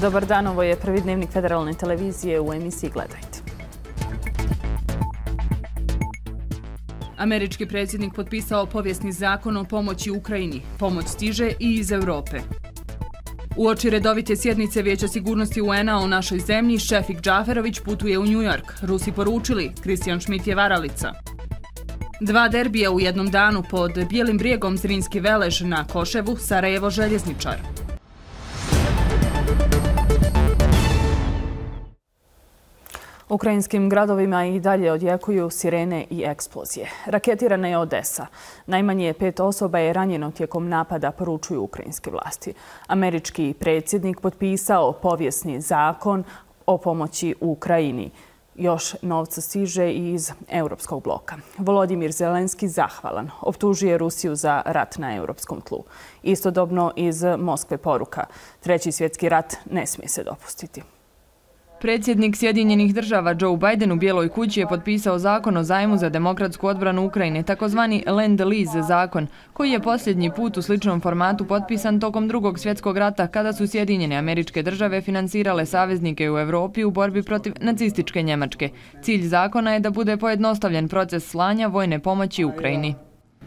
Dobar dan, ovo je prvi dnevnik Federalne televizije, u emisiji Gledajte. Američki predsjednik potpisao povijesni zakon o pomoći Ukrajini. Pomoć stiže i iz Europe. Uoči redovite sjednice Vijeća sigurnosti UN-a o našoj zemlji, Šefik Džaferović putuje u New York. Rusi poručili, Kristijan Šmit je varalica. 2 derbija u jednom danu pod Bijelim brijegom, Zrinski Velež, na Koševu, Sarajevo Željezničar. Ukrajinskim gradovima i dalje odjekuju sirene i eksplozije. Raketirana je Odesa. Najmanje 5 osoba je ranjeno tijekom napada, poručuju ukrajinske vlasti. Američki predsjednik potpisao povijesni zakon o pomoći Ukrajini. Još novca stiže i iz europskog bloka. Volodimir Zelenski zahvalan. Optužuje Rusiju za rat na europskom tlu. Istodobno iz Moskve poruka. Treći svjetski rat ne smije se dopustiti. Predsjednik Sjedinjenih država Joe Biden u Bijeloj kući je potpisao zakon o zajmu za demokratsku odbranu Ukrajine, takozvani Lend-Lease zakon, koji je posljednji put u sličnom formatu potpisan tokom Drugog svjetskog rata, kada su Sjedinjene Američke Države financirale saveznike u Europi u borbi protiv nacističke Njemačke. Cilj zakona je da bude pojednostavljen proces slanja vojne pomoći Ukrajini.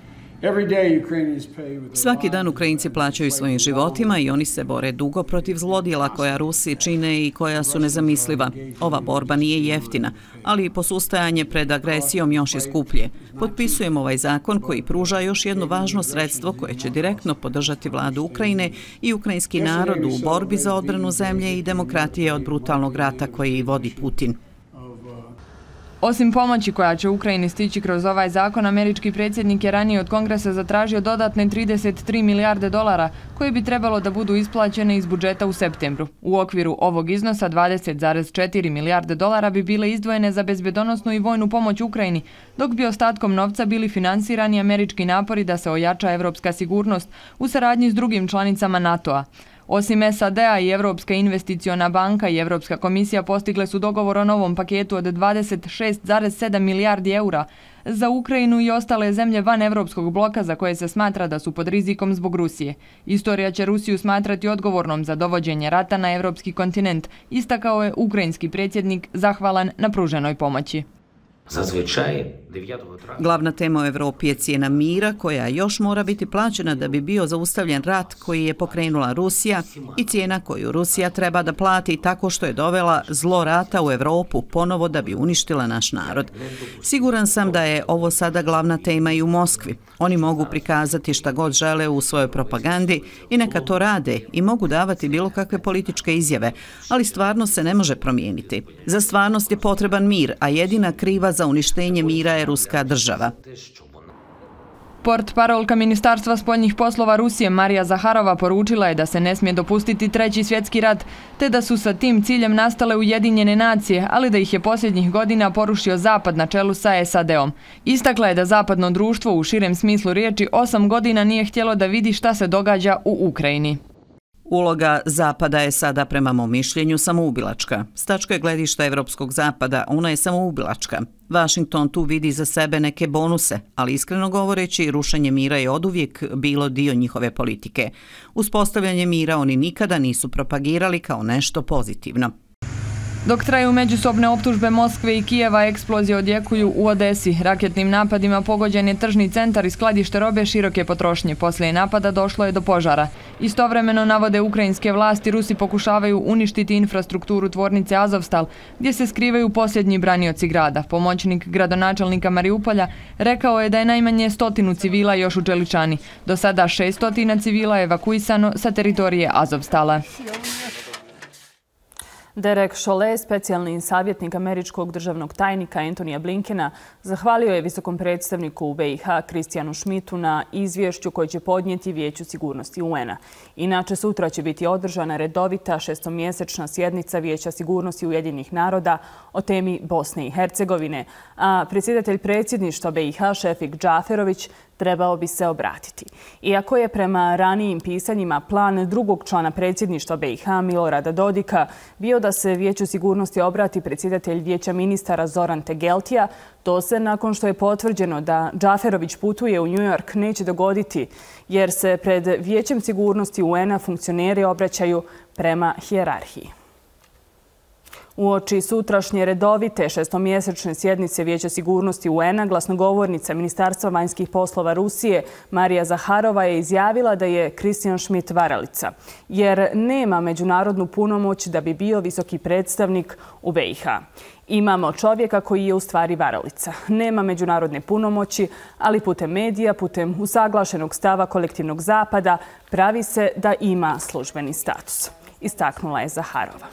Svaki dan Ukrajinci plaćaju svojim životima i oni se bore dugo protiv zlodjela koja Rusi čine i koja su nezamisliva. Ova borba nije jeftina, ali posustajanje pred agresijom još je skuplje. Potpisujemo ovaj zakon koji pruža još jedno važno sredstvo koje će direktno podržati vladu Ukrajine i ukrajinski narod u borbi za odbranu zemlje i demokratije od brutalnog rata koji vodi Putin. Osim pomoći koja će Ukrajini stići kroz ovaj zakon, američki predsjednik je ranije od Kongresa zatražio dodatne 33 milijarde dolara koje bi trebalo da budu isplaćene iz budžeta u septembru. U okviru ovog iznosa 20,4 milijarde dolara bi bile izdvojene za bezbjedonosnu i vojnu pomoć Ukrajini, dok bi ostatkom novca bili finansirani američki napori da se ojača evropska sigurnost u saradnji s drugim članicama NATO-a. Osim SAD-a i Europska investiciona banka i Europska komisija postigle su dogovor o novom paketu od 26,7 milijardi eura za Ukrajinu i ostale zemlje van Europskog bloka za koje se smatra da su pod rizikom zbog Rusije. Istorija će Rusiju smatrati odgovornom za dovođenje rata na evropski kontinent, istakao je ukrajinski predsjednik zahvalan na pruženoj pomoći. Glavna tema u Evropi je cijena mira koja još mora biti plaćena da bi bio zaustavljen rat koji je pokrenula Rusija i cijena koju Rusija treba da plati tako što je dovela zlo rata u Evropu ponovo da bi uništila naš narod. Siguran sam da je ovo sada glavna tema i u Moskvi. Oni mogu prikazati šta god žele u svojoj propagandi i neka to rade i mogu davati bilo kakve političke izjave, ali stvarnost se ne može promijeniti. Za stvarnost je potreban mir, a jedina kriva za uništenje mira je ruska država. Portparolka Ministarstva spoljnih poslova Rusije Marija Zaharova poručila je da se ne smije dopustiti treći svjetski rat, te da su sa tim ciljem nastale Ujedinjene nacije, ali da ih je posljednjih godina porušio Zapad na čelu sa SAD-om. Istakla je da zapadno društvo u širem smislu riječi 8 godina nije htjelo da vidi šta se događa u Ukrajini. Uloga Zapada je sada, prema mom mišljenju, samoubilačka. S tačke gledišta Evropskog zapada, ona je samoubilačka. Washington tu vidi za sebe neke bonuse, ali iskreno govoreći, rušenje mira je oduvijek bilo dio njihove politike. Uspostavljanje mira oni nikada nisu propagirali kao nešto pozitivno. Dok traju međusobne optužbe Moskve i Kijeva, eksplozije odjekuju u Odesi. Raketnim napadima pogođen je tržni centar i skladište robe široke potrošnje. Poslije napada došlo je do požara. Istovremeno, navode ukrajinske vlasti, Rusi pokušavaju uništiti infrastrukturu tvornice Azovstal, gdje se skrivaju posljednji branioci grada. Pomoćnik gradonačelnika Mariupolja rekao je da je najmanje 100 civila još u Čeličani. Do sada 600 civila je evakuisano sa teritorije Azovstala. Derek Chollet, specijalni savjetnik američkog državnog tajnika Antonija Blinkena, zahvalio je visokom predstavniku u BiH Kristijanu Šmitu na izvješću koje će podnijeti Vijeću sigurnosti UN-a. Inače, sutra će biti održana redovita 6-mjesečna sjednica Vijeća sigurnosti Ujedinjenih naroda o temi Bosne i Hercegovine. A predsjedatelj predsjedništva BiH Šefik Džaferović trebao bi se obratiti. Iako je prema ranijim pisanjima plan drugog člana predsjedništva BiH Milorada Dodika bio da se Vijeću sigurnosti obrati predsjedatelj Vijeća ministara Zoran Tegeltija, to se nakon što je potvrđeno da Džaferović putuje u New York neće dogoditi, jer se pred Vijećem sigurnosti UN-a funkcioneri obraćaju prema hijerarhiji. Uoči sutrašnje redovite šestomjesečne sjednice Vijeća sigurnosti UN-a, glasnogovornica Ministarstva vanjskih poslova Rusije Marija Zaharova je izjavila da je Christian Schmidt varalica, jer nema međunarodnu punomoć da bi bio visoki predstavnik u BiH. Imamo čovjeka koji je u stvari varalica. Nema međunarodne punomoći, ali putem medija, putem usaglašenog stava kolektivnog zapada, pravi se da ima službeni status, istaknula je Zaharova.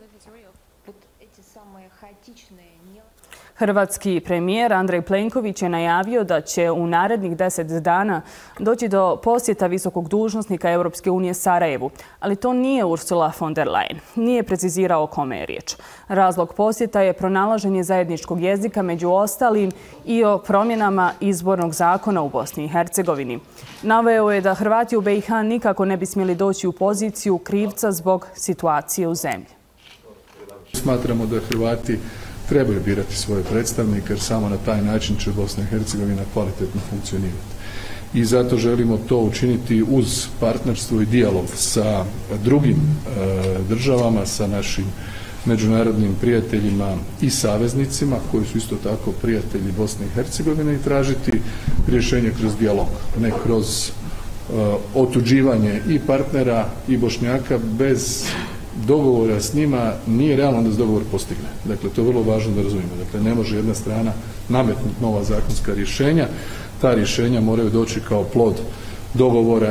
Hrvatski premijer Andrej Plenković je najavio da će u narednih 10 dana doći do posjeta visokog dužnosnika Europske unije Sarajevu, ali to nije Ursula von der Leyen. Nije precizirao o kome je riječ. Razlog posjeta je pronalaženje zajedničkog jezika, među ostalim i o promjenama izbornog zakona u Bosni i Hercegovini. Naveo je da Hrvati u BiH nikako ne bi smjeli doći u poziciju krivca zbog situacije u zemlji. Smatramo da Hrvati trebaju birati svoje predstavnike, jer samo na taj način će Bosna i Hercegovina kvalitetno funkcionirati. I zato želimo to učiniti uz partnerstvo i dijalog sa drugim državama, sa našim međunarodnim prijateljima i saveznicima, koji su isto tako prijatelji Bosne i Hercegovine, i tražiti rješenje kroz dijalog, ne kroz otuđivanje i partnera i Bošnjaka. Bez dogovora s njima nije realno da se dogovor postigne. Dakle, to je vrlo važno da razumijemo. Dakle, ne može jedna strana nametnuti nova zakonska rješenja. Ta rješenja moraju doći kao plod dogovora.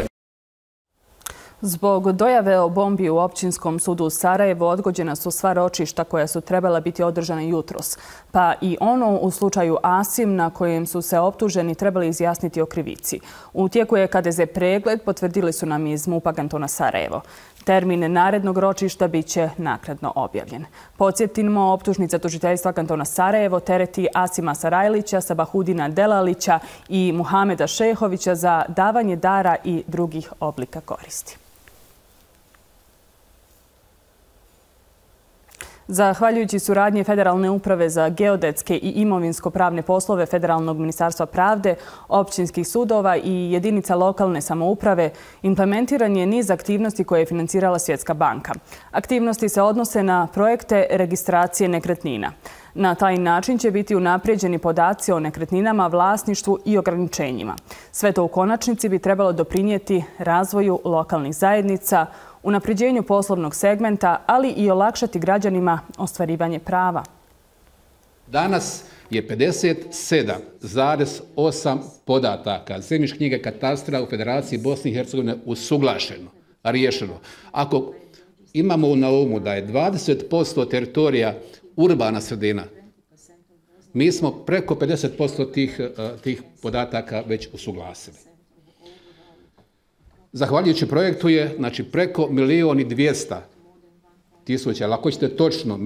Zbog dojave o bombi u Općinskom sudu u Sarajevu odgođena su sva ročišta koja su trebala biti održana jutros, pa i ono u slučaju Asim na kojem su se optuženi trebali izjasniti o krivici. U tijeku je KDZ pregled, potvrdili su nam iz MUP-a kantona Sarajevo. Termin narednog ročišta bit će naknadno objavljen. Podsjetimo, optužnica tužiteljstva kantona Sarajevo tereti Asima Sarajlića, Sabahudina Delalića i Muhameda Šehovića za davanje dara i drugih oblika koristi. Zahvaljujući suradnji Federalne uprave za geodetske i imovinsko-pravne poslove Federalnog ministarstva pravde, općinskih sudova i jedinica lokalne samouprave, implementiran je niz aktivnosti koje je financirala Svjetska banka. Aktivnosti se odnose na projekte registracije nekretnina. Na taj način će biti unaprijeđeni podaci o nekretninama, vlasništvu i ograničenjima. Sve to u konačnici bi trebalo doprinijeti razvoju lokalnih zajednica, unapređenju poslovnog segmenta, ali i olakšati građanima ostvarivanje prava. Danas je 57,8 podataka zemljišnih knjiga katastra u Federaciji Bosne i Hercegovine usuglašeno, riješeno. Ako imamo na umu da je 20% teritorija urbana sredina, mi smo preko 50% tih podataka već usuglasili. Zahvaljujući projektu je, znači, preko 1.200.000, ali ako hoćete točno,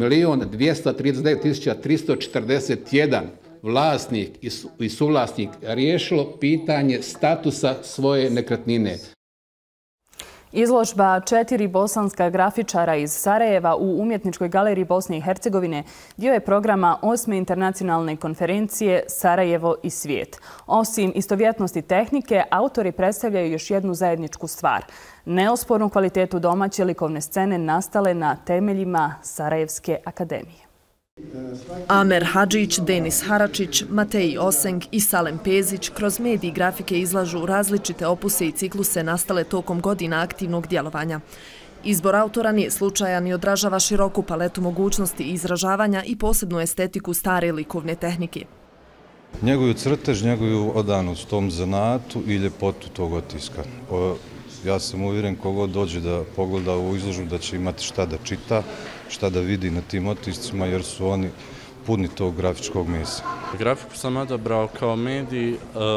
1.239.341 vlasnik i suvlasnik riješilo pitanje statusa svoje nekretnine. Izložba 4 bosanska grafičara iz Sarajeva u Umjetničkoj galeriji Bosne i Hercegovine dio je programa 8. internacionalne konferencije Sarajevo i svijet. Osim istovjetnosti tehnike, autori predstavljaju još jednu zajedničku stvar – neospornu kvalitetu domaće likovne scene nastale na temeljima Sarajevske akademije. Amer Hadžić, Denis Haračić, Matej Osenk i Salem Pezić kroz medij i grafike izlažu različite opuse i cikluse nastale tokom godina aktivnog djelovanja. Izbor autora nije slučajan i odražava široku paletu mogućnosti izražavanja i posebnu estetiku stare likovne tehnike. Njegovu crtež, njegovu odanost tom zanatu i ljepotu tog otiska. Ja sam uvjeren kogod dođe da pogleda ovu izložbu da će imati šta da čita, šta da vidi na tim otiscima, jer su oni puni tog grafičkog mesa. Grafiku sam odabrao kao medij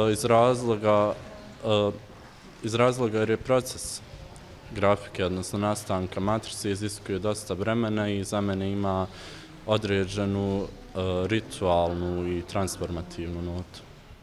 iz razloga jer je proces grafike, odnosno nastanka matrice, iziskuje dosta vremena i za mene ima određenu ritualnu i transformativnu notu.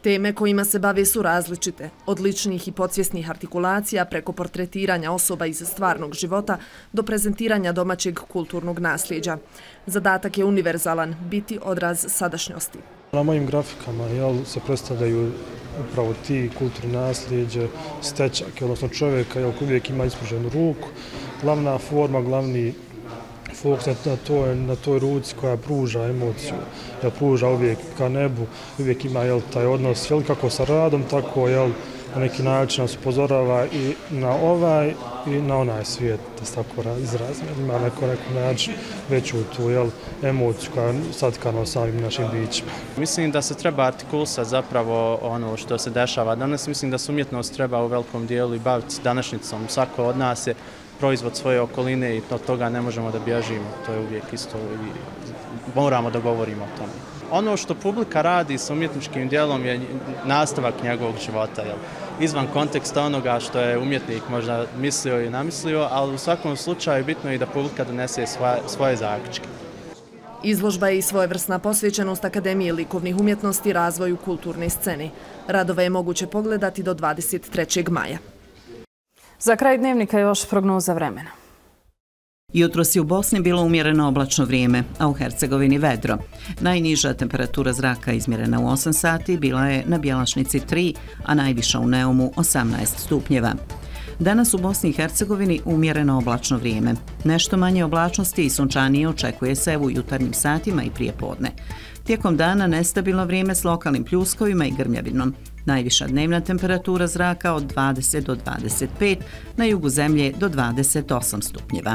Teme kojima se bave su različite, od ličnih i podsvjesnih artikulacija preko portretiranja osoba iz stvarnog života do prezentiranja domaćeg kulturnog nasljeđa. Zadatak je univerzalan, biti odraz sadašnjosti. Na mojim grafikama se predstavljaju upravo ti kulturni nasljeđe, stečak, odnosno čovjeka koji uvijek ima ispruženu ruku, glavna forma, glavni fokus na toj ruci koja pruža emociju, pruža uvijek ka nebu, uvijek ima taj odnos kako sa radom, tako na neki način nas upozorava i na ovaj i na onaj svijet, da se tako izrazim. Ima neko način veću tu emociju koja je satkana o samim našim bićima. Mislim da se treba artikulisati zapravo ono što se dešava danas. Mislim da se umjetnost treba u velikom dijelu i baviti današnjicom. Svako od nas je proizvod svoje okoline i od toga ne možemo da bježimo. To je uvijek isto i moramo da govorimo o tome. Ono što publika radi sa umjetničkim dijelom je nastavak njegovog života. Izvan konteksta onoga što je umjetnik možda mislio i namislio, ali u svakom slučaju bitno je i da publika donese svoje zaključke. Izložba je i svojevrsna posvećenost Akademije likovnih umjetnosti razvoju kulturne scene. Radove je moguće pogledati do 23. maja. Za kraj dnevnika još prognoza vremena. Jutros je u Bosni bilo umjereno oblačno vrijeme, a u Hercegovini vedro. Najniža temperatura zraka izmjerena u 8 sati bila je na Bjelašnici 3, a najviša u Neumu 18 stupnjeva. Danas u Bosni i Hercegovini umjereno oblačno vrijeme. Nešto manje oblačnosti i sunčanije očekuje se u jutarnjim satima i prije podne. Tijekom dana nestabilno vrijeme s lokalnim pljuskovima i grmljavinom. Najviša dnevna temperatura zraka od 20 do 25, na jugu zemlje do 28 stupnjeva.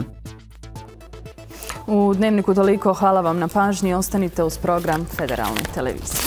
U dnevniku toliko, hvala vam na pažnji, ostanite uz program Federalne televizije.